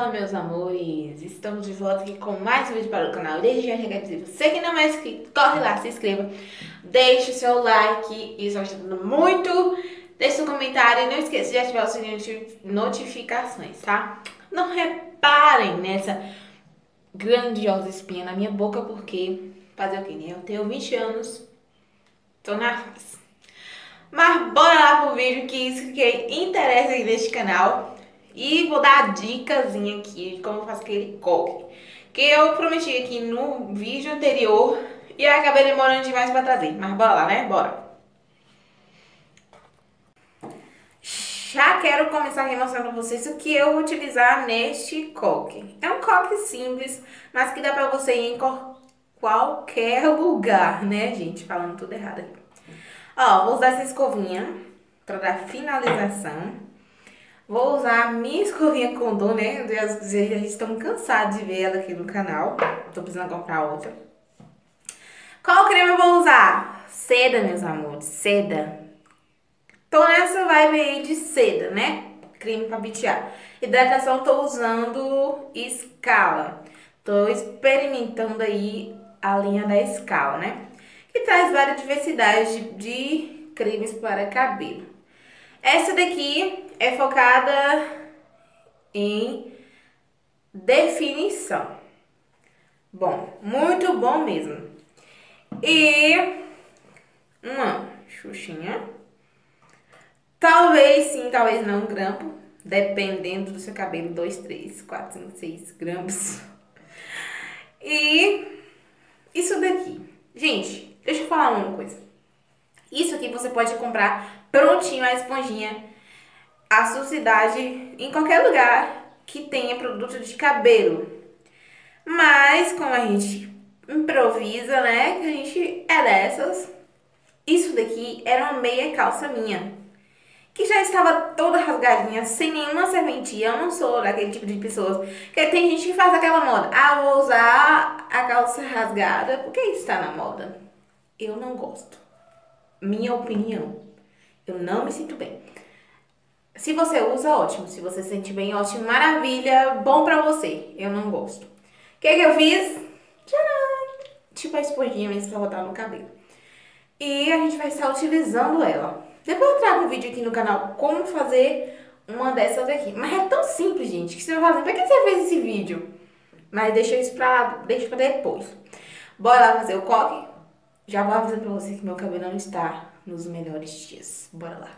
Meus amores, estamos de volta aqui com mais um vídeo para o canal. Desde já quero dizer, você que não é inscrito, corre lá, se inscreva, deixe o seu like, isso ajuda muito. Deixe seu comentário e não esqueça de ativar o sininho de notificações, tá? Não reparem nessa grandiosa espinha na minha boca, porque fazer o quê, né? Eu tenho 20 anos, tô na fase. Mas bora lá pro vídeo, que isso que interessa aqui neste canal. E vou dar a dicasinha aqui de como eu faço aquele coque, que eu prometi aqui no vídeo anterior e acabei demorando demais pra trazer. Mas bora lá, né? Bora! Já quero começar aqui mostrando pra vocês o que eu vou utilizar neste coque. É um coque simples, mas que dá pra você ir em qualquer lugar, né, gente? Falando tudo errado aqui. Ó, vou usar essa escovinha pra dar finalização. Vou usar a minha escovinha Condor, né? Já estão cansados de ver ela aqui no canal. Tô precisando comprar outra. Qual creme eu vou usar? Seda, meus amores, seda. Tô nessa vibe aí de seda, né? Creme pra pentear. Hidratação, tô usando Scala. Tô experimentando aí a linha da Scala, né? Que traz várias diversidades de cremes para cabelo. Essa daqui é focada em definição. Bom, muito bom mesmo. E uma xuxinha. Talvez sim, talvez não, grampo. Dependendo do seu cabelo, 2, 3, 4, 5, 6 grampos. E isso daqui. Gente, deixa eu falar uma coisa. Isso aqui você pode comprar prontinho, a esponjinha, a sua cidade, em qualquer lugar que tenha produto de cabelo. Mas como a gente improvisa, né, que a gente é dessas, isso daqui era uma meia calça minha, que já estava toda rasgadinha, sem nenhuma serventia. Eu não sou daquele tipo de pessoas que tem gente que faz aquela moda. Ah, vou usar a calça rasgada porque está na moda. Eu não gosto. Minha opinião. Eu não me sinto bem. Se você usa, ótimo. Se você se sente bem, ótimo, maravilha, bom pra você. Eu não gosto. O que eu fiz? Tcharam! Tipo a esponjinha mesmo pra botar no cabelo. E a gente vai estar utilizando ela. Depois eu trago um vídeo aqui no canal como fazer uma dessas aqui. Mas é tão simples, gente, que você vai fazer. Pra que você fez esse vídeo? Mas deixa isso deixa pra depois. Bora lá fazer o coque? Já vou avisando pra você que meu cabelo não está nos melhores dias. Bora lá.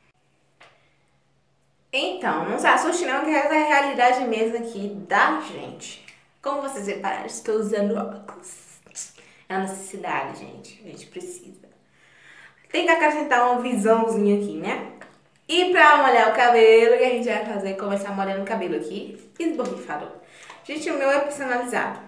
Então, não se assuste não, que essa é a realidade mesmo aqui da gente. Como vocês repararam, estou usando óculos. É uma necessidade, gente. A gente precisa. Tem que acrescentar uma visãozinha aqui, né? E pra molhar o cabelo, o que a gente vai fazer? Começar molhando o cabelo aqui. Esborrifador. Gente, o meu é personalizado.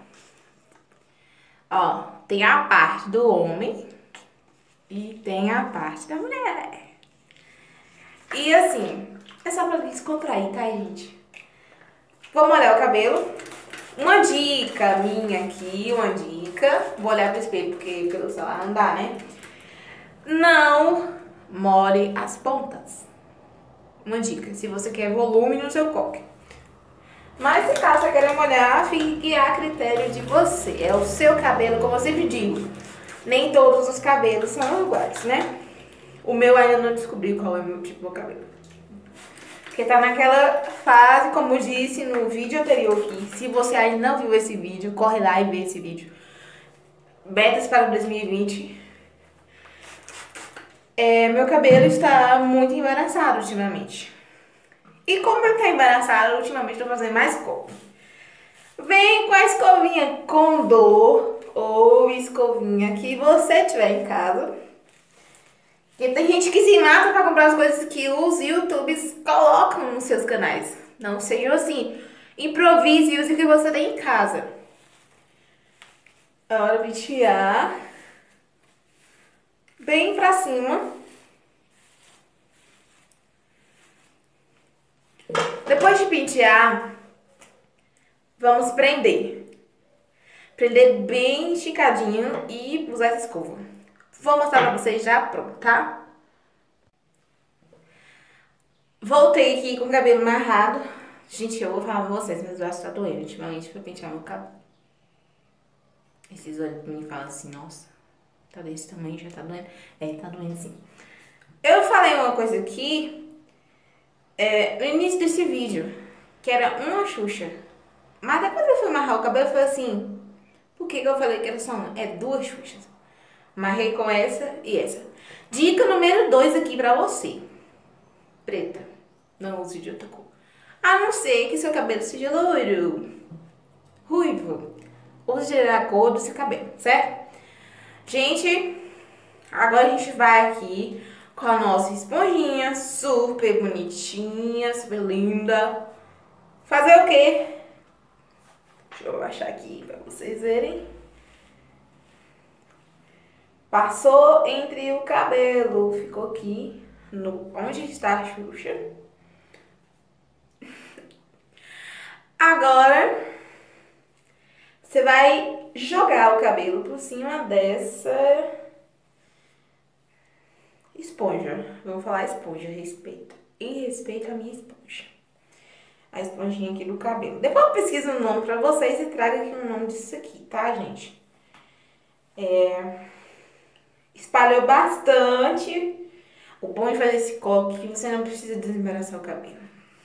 Ó, tem a parte do homem e tem a parte da mulher. E assim, é só pra descontrair, tá, gente? Vou molhar o cabelo. Uma dica minha aqui, uma dica. Vou olhar pro espelho, porque pelo celular não dá, né? Não molhe as pontas. Uma dica, se você quer volume no seu coque. Mas se caso você querer molhar, fique a critério de você. É o seu cabelo, como eu sempre digo. Nem todos os cabelos são iguais, né? O meu ainda não descobri qual é o meu tipo de cabelo. Porque tá naquela fase, como eu disse no vídeo anterior aqui. Se você ainda não viu esse vídeo, corre lá e vê esse vídeo. Metas para 2020. Meu cabelo está muito embaraçado ultimamente. E como ele tá embaraçado, ultimamente estou fazendo mais coque. Vem com a escovinha Condor ou escovinha que você tiver em casa. Porque tem gente que se mata para comprar as coisas que os YouTubers colocam nos seus canais. Não seja assim. Improvise e use o que você tem em casa. A hora de pentear. Bem pra cima. Depois de pentear, vamos prender. Prender bem esticadinho e usar essa escova. Vou mostrar pra vocês já pronto, tá? Voltei aqui com o cabelo amarrado. Gente, eu vou falar pra vocês, meus braços tá doendo ultimamente pra pentear meu cabelo. Esses olhos pra mim falam assim, nossa, tá desse tamanho, já tá doendo. É, tá doendo sim. Eu falei uma coisa aqui, no início desse vídeo, que era uma Xuxa. Mas depois eu fui amarrar o cabelo e falei assim, por que eu falei que era só uma? É duas Xuxas. Amarrei com essa e essa. Dica número 2 aqui pra você. Preta. Não use de outra cor. A não ser que seu cabelo seja loiro, ruivo. Use a cor do seu cabelo, certo? Gente, agora a gente vai aqui com a nossa esponjinha super bonitinha, super linda. Fazer o quê? Deixa eu baixar aqui pra vocês verem. Passou entre o cabelo, ficou aqui, onde está a Xuxa. Agora, você vai jogar o cabelo por cima dessa esponja. Vamos falar esponja, respeita. E respeita a minha esponja. A esponjinha aqui do cabelo. Depois eu pesquiso um nome pra vocês e trago aqui um nome disso aqui, tá, gente? Espalhou bastante. O bom de fazer esse coque é que você não precisa desembaraçar o cabelo.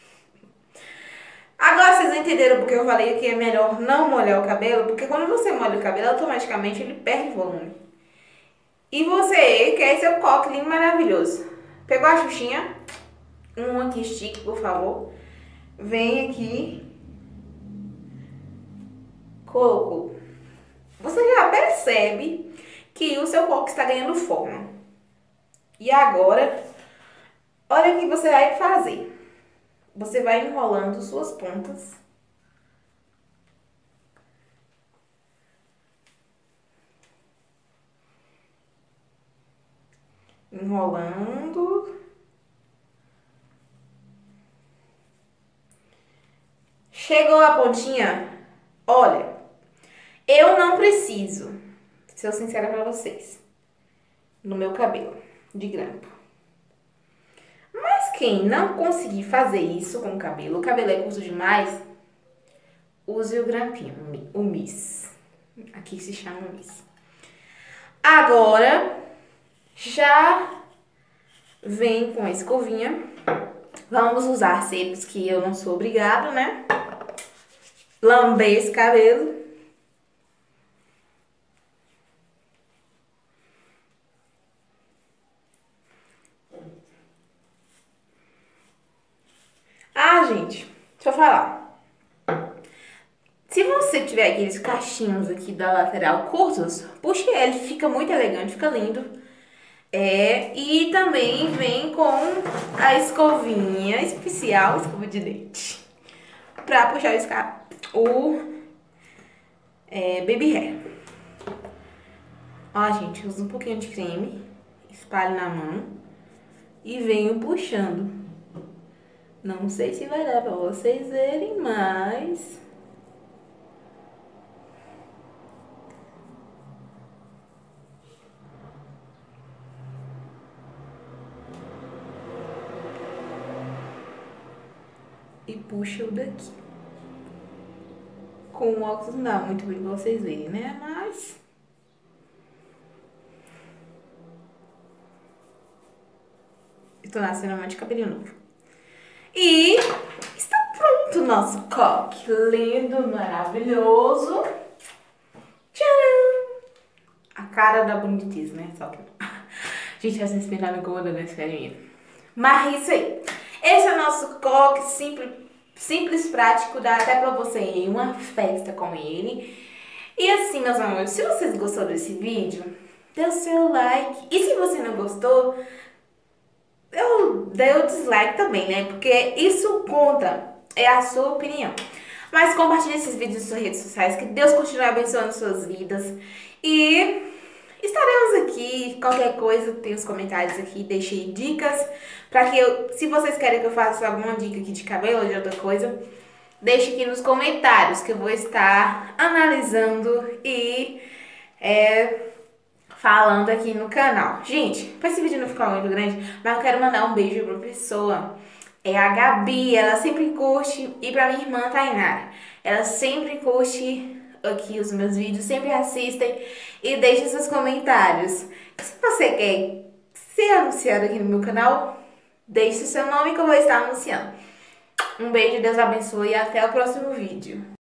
Agora vocês entenderam porque eu falei que é melhor não molhar o cabelo, porque quando você molha o cabelo, automaticamente ele perde volume. E você quer seu coque lindo, maravilhoso. Pegou a Xuxinha? Um aqui chique, por favor. Vem aqui. Colocou. Você já percebe que o seu coque está ganhando forma. E agora, olha o que você vai fazer. Você vai enrolando suas pontas. Enrolando. Chegou a pontinha? Olha, eu não preciso, ser sincera pra vocês, no meu cabelo de grampo. Mas quem não conseguir fazer isso com o cabelo é curto demais, use o grampinho, o Miss. Aqui se chama Miss. Agora, já vem com a escovinha. Vamos usar sempre que eu não sou obrigada, né? Lamber esse cabelo. Ah, gente, deixa eu falar. Se você tiver aqueles cachinhos aqui da lateral curtos, puxe ele, fica muito elegante, fica lindo. E também vem com a escovinha especial, escova de dente, pra puxar o baby hair. Ó, gente, usa um pouquinho de creme, espalhe na mão e venho puxando. Não sei se vai dar pra vocês verem, mas... E puxa o daqui. Com o óculos não dá muito bem pra vocês verem, né? Mas... estou nascendo uma de cabelinho novo. E está pronto o nosso coque. Lindo, maravilhoso. Tcharam! A cara da bonitice, né? Só que não. Gente, essa espinha me incomodando, né? Sério. Mas é isso aí. Esse é o nosso coque simples, prático. Dá até pra você ir em uma festa com ele. E assim, meus amores, se vocês gostaram desse vídeo, dê o seu like. E se você não gostou, eu dei o dislike também, né? Porque isso conta, é a sua opinião. Mas compartilhe esses vídeos nas suas redes sociais, que Deus continue abençoando suas vidas. E estaremos aqui, qualquer coisa, tem os comentários aqui, deixei dicas para que se vocês querem que eu faça alguma dica aqui de cabelo ou de outra coisa, deixe aqui nos comentários que eu vou estar analisando e falando aqui no canal. Gente, para esse vídeo não ficar muito grande, mas eu quero mandar um beijo pra uma pessoa é a Gabi, ela sempre curte. E pra minha irmã Tainara, ela sempre curte aqui os meus vídeos, sempre assistem e deixa seus comentários. Se você quer ser anunciado aqui no meu canal, deixe o seu nome que eu vou estar anunciando. Um beijo, Deus abençoe e até o próximo vídeo.